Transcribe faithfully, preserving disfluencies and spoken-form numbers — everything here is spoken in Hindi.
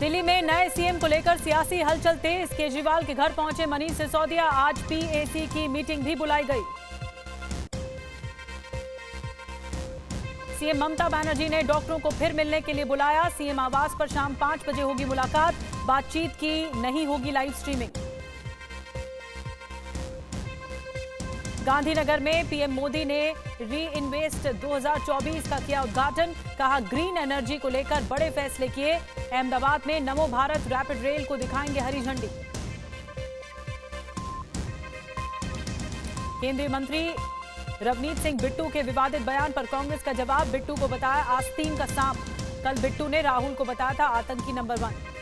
दिल्ली में नए सीएम को लेकर सियासी हलचल तेज। केजरीवाल के घर पहुंचे मनीष सिसोदिया। आज पीएसी की मीटिंग भी बुलाई गई। सीएम ममता बनर्जी ने डॉक्टरों को फिर मिलने के लिए बुलाया। सीएम आवास पर शाम पांच बजे होगी मुलाकात। बातचीत की नहीं होगी लाइव स्ट्रीमिंग। गांधीनगर में पीएम मोदी ने री इन्वेस्ट दो हज़ार चौबीस का किया उद्घाटन। कहा ग्रीन एनर्जी को लेकर बड़े फैसले किए। अहमदाबाद में नमो भारत रैपिड रेल को दिखाएंगे हरी झंडी। केंद्रीय मंत्री रवनीत सिंह बिट्टू के विवादित बयान पर कांग्रेस का जवाब। बिट्टू को बताया आस्तीन का सांप। कल बिट्टू ने राहुल को बताया था आतंकी नंबर वन।